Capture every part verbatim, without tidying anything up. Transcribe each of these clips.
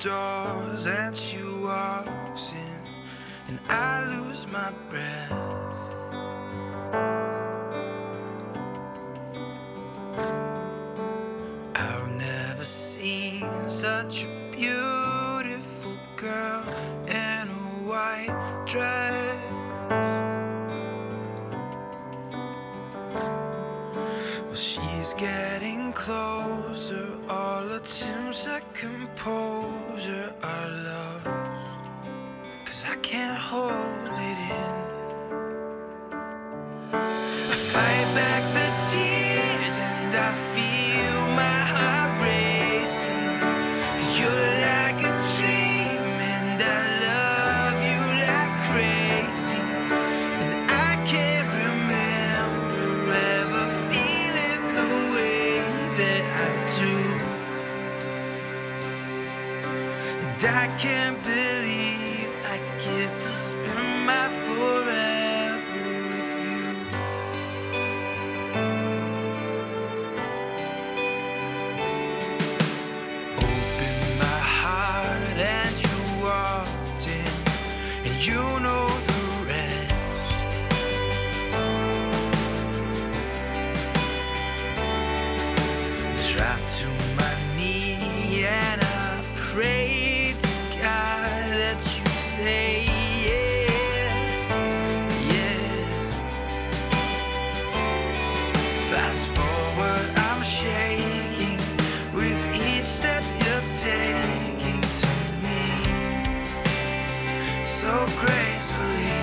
doors and she walks in, and I lose my breath. I've never seen such a beautiful girl in a white dress. Well, she's getting closer, all attempts at composure are lost, 'cause I can't hold it in. I fight back the tears and I feel my heart racing, 'cause you're like a dream and I love you like crazy. And I can't remember ever feeling the way that I do. And I can't believe I get to spend my forever with you. Open my heart and you walked in, and you know the rest. Drop to my knee and I pray to God that you say yes, yes. Fast forward, I'm shaking with each step you're taking to me so gracefully.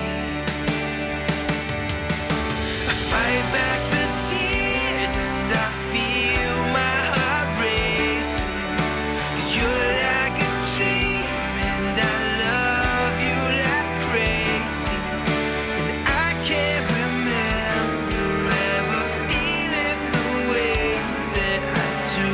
I fight back the tears and I feel my heart racing, 'cause you're like a dream and I love you like crazy. And I can't remember ever feeling the way that I do.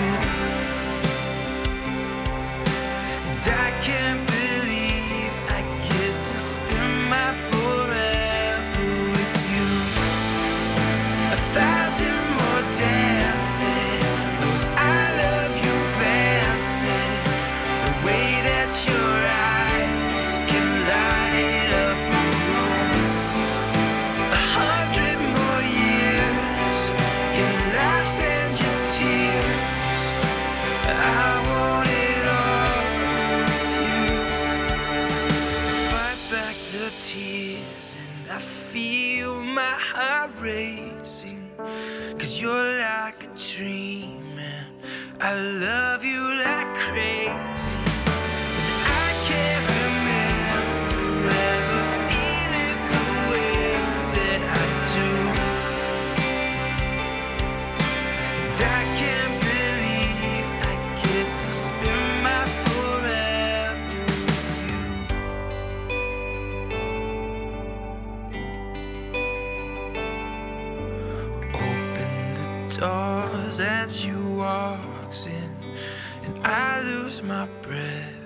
And I can't believe I get to spend my forever with you. A thousand more dances, those I love you glances, the way that your eyes can light up a room. A hundred more years, your laughs and your tears, I want it all with you. Fight back the tears and I feel my heart racing, 'cause you're like a dream and I love you like crazy. And I can't remember ever feeling the way that I do. And I can't believe I get to spend my forever with you. Open the doors and she walks in, and I lose my breath.